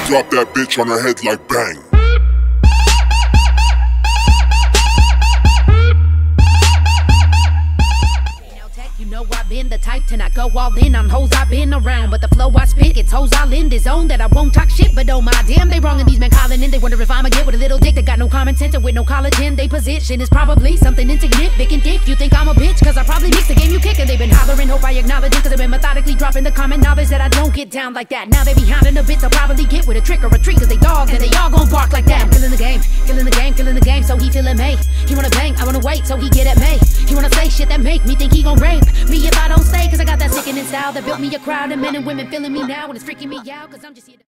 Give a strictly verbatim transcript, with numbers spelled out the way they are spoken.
drop that bitch on her head like bang. You know I've been the type to not go all in on hoes I've been around, but the flow I spit gets hoes all in the zone that I won't talk shit, but oh my damn they wrong, and these men calling in, they wonder if I'ma get with a little dick that got no common sense and with no collagen. They position is probably something insignificant if you think I'm a bitch, cause I probably mix the game you kick, and they've been hollering, hope I acknowledge it, cause I've been methodically dropping the common knowledge that I don't get down like that. Now they be hounding a bitch, I'll probably get with a trick or a treat, cause they dogs and they all gon' bark like that. I'm killing the game, killing the game, killing the game, so he feeling me. He wanna bang, I wanna wait, so he get at me. He wanna say shit that make me think he gon' rape me if I don't stay, cause I got that sickening style that built me a crowd of men and women feeling me now, and it's freaking me out, cause I'm just here to